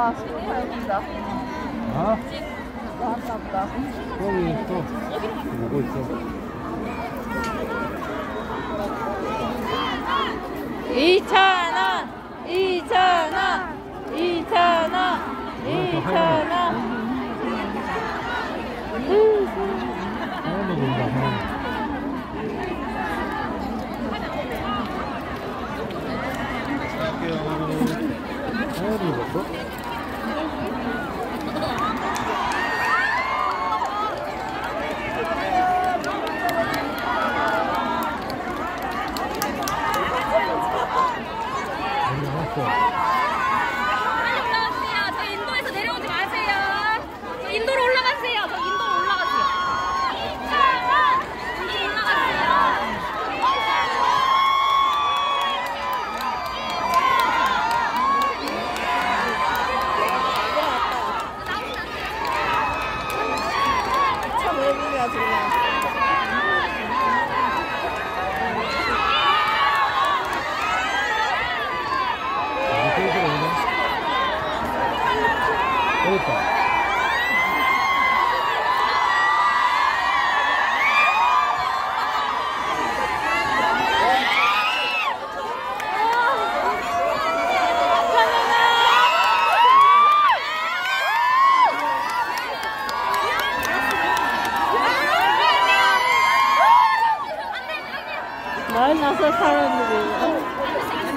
아, 신고해본다. 아? 나왔나 보다. 거기 또 보고 있어. 2,000원! 2,000원! 2,000원! 2,000원! 하나도 본다, 하나. 하나도 입었어? 빨리 올라가세요. 저 인도에서 내려오지 마세요. 저 인도로 올라가세요. 저 인도로 올라가세요. 2,000원! 인도로 올라가세요. 참 외국이야, 지금. 여기 있다. 많이 나서 사람들이.